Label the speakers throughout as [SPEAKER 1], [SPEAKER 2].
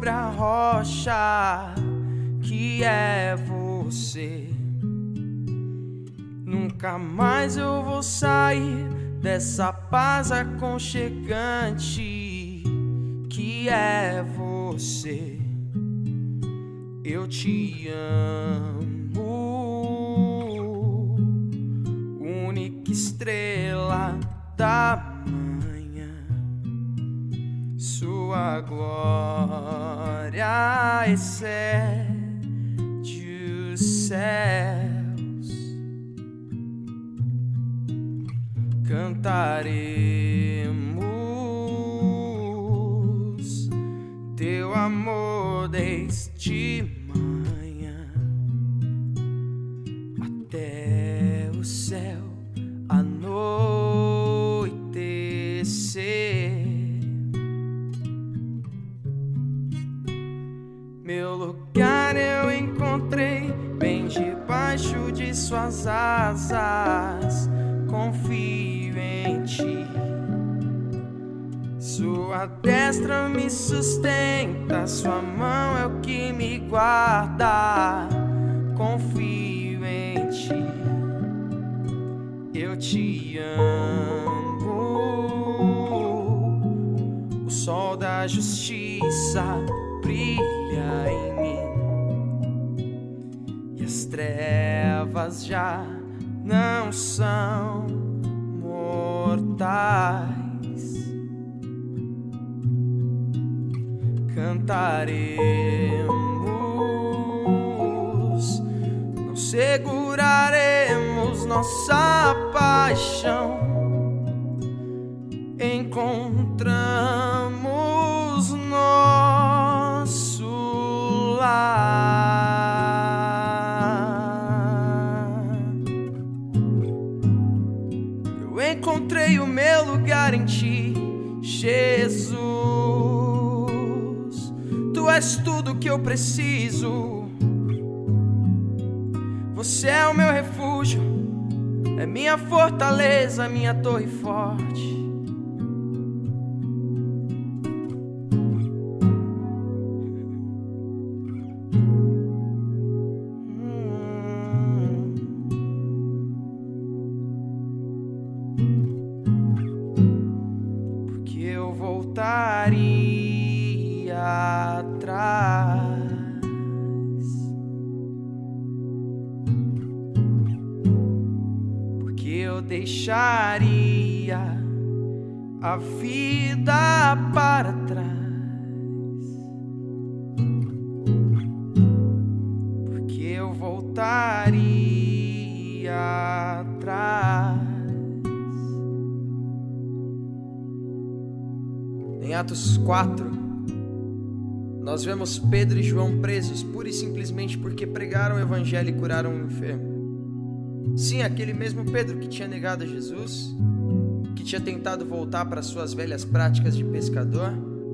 [SPEAKER 1] sobre a rocha que é você. Nunca mais eu vou sair dessa paz aconchegante que é você. Eu te amo, única estrela da manhã. Sua glória excede os céus. Cantaremos teu amor desde manhã até o céu anoitecer. Meu lugar eu encontrei bem debaixo de suas asas. Confio em ti, sua destra me sustenta, sua mão é o que me guarda. Confio em ti, eu te amo. O sol da justiça brilha em mim e as trevas já não são mortais. Cantaremos, não seguraremos nossa paixão. Encontramos nosso lar. Eu encontrei o meu lugar em ti, Jesus. Tu és tudo que eu preciso. Você é o meu refúgio, é minha fortaleza, minha torre forte. Porque eu voltaria atrás. Porque eu deixaria a vida para trás. Porque eu voltaria atrás. Em Atos 4, nós vemos Pedro e João presos pura e simplesmente porque pregaram o evangelho e curaram um enfermo. Sim, aquele mesmo Pedro que tinha negado a Jesus, que tinha tentado voltar para suas velhas práticas de pescador.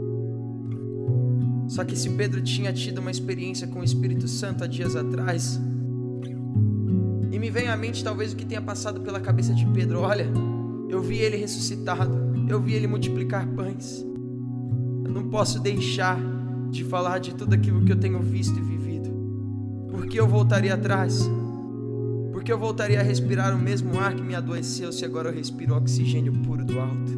[SPEAKER 1] Só que esse Pedro tinha tido uma experiência com o Espírito Santo há dias atrás. E me vem à mente talvez o que tenha passado pela cabeça de Pedro. Olha, eu vi ele ressuscitado, eu vi ele multiplicar pães. Eu não posso deixar de falar de tudo aquilo que eu tenho visto e vivido. Por que eu voltaria atrás? Por que eu voltaria a respirar o mesmo ar que me adoeceu se agora eu respiro oxigênio puro do alto?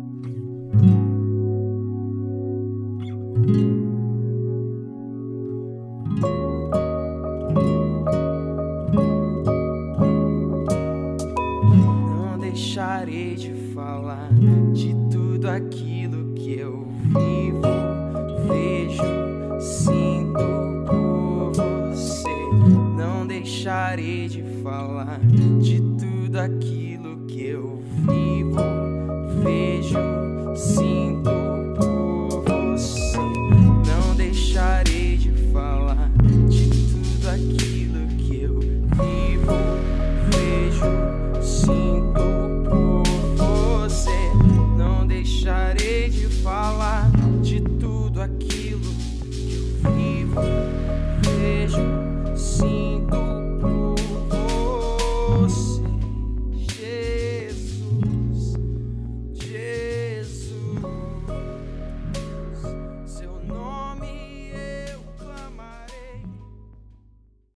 [SPEAKER 1] Não deixarei de falar de tudo aquilo que eu vivo, vejo, sinto por você. Não deixarei de falar de tudo aquilo